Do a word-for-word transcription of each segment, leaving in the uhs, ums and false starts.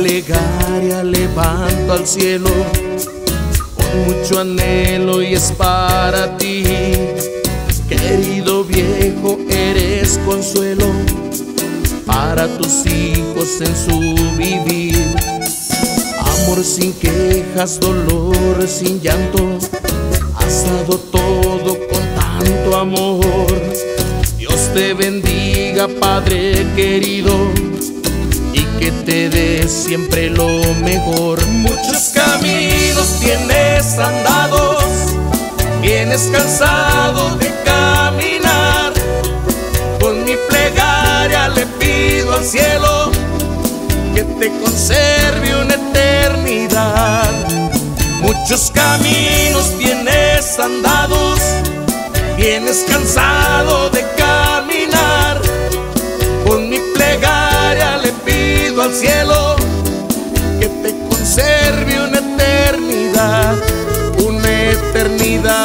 plegaria levanto al cielo con mucho anhelo y es para ti. Querido viejo, eres consuelo para tus hijos en su vivir. Amor sin quejas, dolor sin llanto, has dado todo con tanto amor. Dios te bendiga, Padre querido, y que te dé siempre lo mejor. Muchos caminos tienes andados, vienes cansado de caminar. Con mi plegaria le pido al cielo que te conserve una eternidad. Muchos caminos tienes andados, vienes cansado de caminar. Con mi plegaria le pido al cielo que te conserve una eternidad, una eternidad.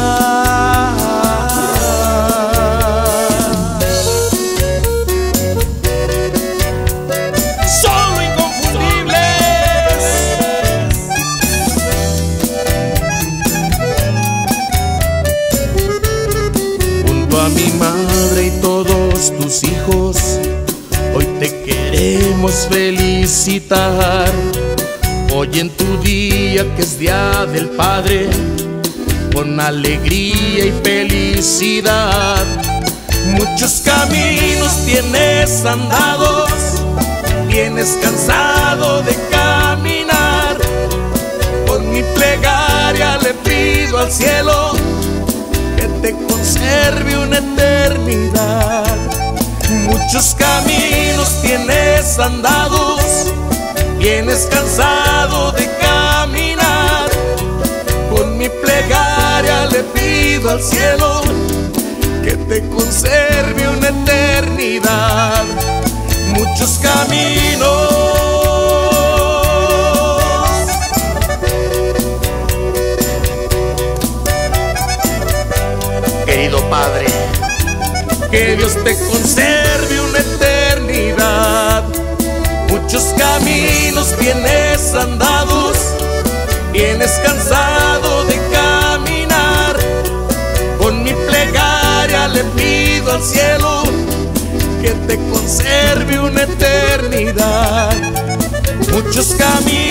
Solo inconfundibles. Junto a mi madre y todos tus hijos, hoy te queremos felicitar. Hoy en tu día que es Día del Padre, con alegría y felicidad. Muchos caminos tienes andados, vienes cansado de caminar. Con mi plegaria le pido al cielo que te conserve una eternidad. Muchos caminos tienes andados, vienes cansado de caminar. Con mi plegaria le pido al cielo que te conserve una eternidad. Muchos caminos. Querido Padre, que Dios te conserve una eternidad. Muchos caminos vienes andados, vienes cansado de caminar. Con mi plegaria le pido al cielo que te conserve una eternidad. Muchos caminos